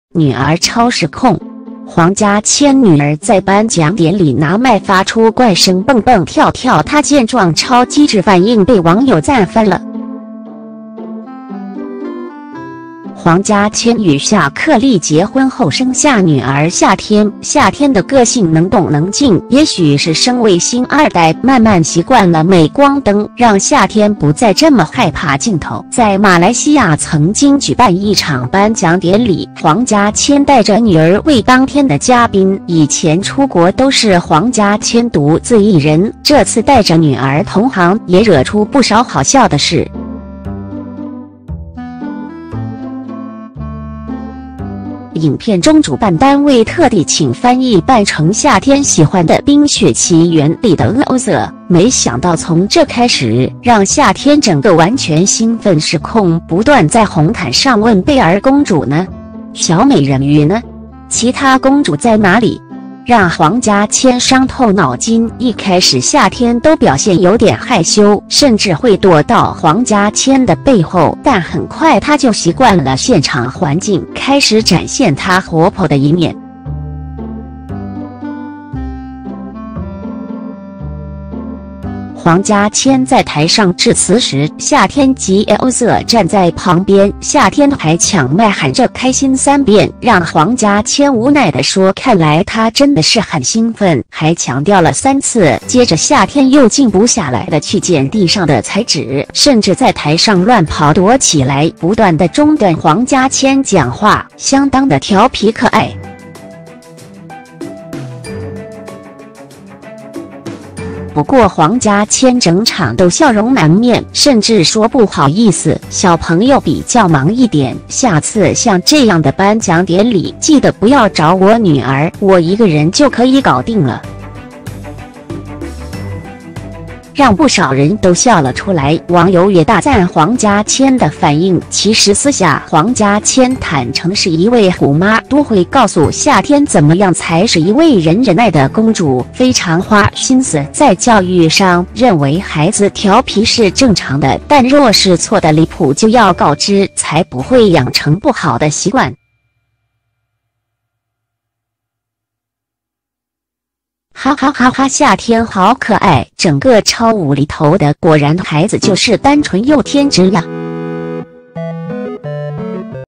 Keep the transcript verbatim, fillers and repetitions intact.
女儿超失控。黄家千女儿在颁奖典礼拿麦发出怪声，蹦蹦跳跳，她见状超机智反应被网友赞翻了。黄家千与夏克立结婚后生下女儿夏天，夏天的个性能动能静，也许是身为星二代，慢慢习惯了镁光灯，让夏天不再这么害怕镜头。在马来西亚曾经举办一场颁奖典礼，黄家千带着女儿为当天的嘉宾。以前出国都是黄家千独自一人，这次带着女儿同行，也惹出不少好笑的事。影片中，主办单位特地请翻译扮成夏天喜欢的《冰雪奇缘》里的欧瑟，没想到从这开始，让夏天整个完全兴奋失控，不断在红毯上问贝儿公主呢？小美人鱼呢？其他公主在哪里？让黄家千伤透脑筋。一开始夏天都表现有点害羞，甚至会躲到黄家千的背后，但很快他就习惯了现场环境，开始展现他活泼的一面。黄家千在台上致辞时，夏天及欧瑟站在旁边，夏天还抢麦喊着开心三遍，让黄家千无奈地说：“看来他真的是很兴奋。”还强调了三次。接着夏天又静不下来的去捡地上的彩纸，甚至在台上乱跑躲起来，不断的中断黄家千讲话，相当的调皮可爱。不过黄家千整场都笑容满面，甚至说不好意思，小朋友比较忙一点，下次像这样的颁奖典礼，记得不要找我女儿，我一个人就可以搞定了。让不少人都笑了出来，网友也大赞黄家千的反应。其实私下黄家千坦诚是一位虎妈，都会告诉夏天怎么样才是一位人人爱的公主，非常花心思在教育上，认为孩子调皮是正常的，但若是错的离谱就要告知，才不会养成不好的习惯。哈哈哈哈！夏天好可爱，整个超无厘头的，果然孩子就是单纯又天真呀。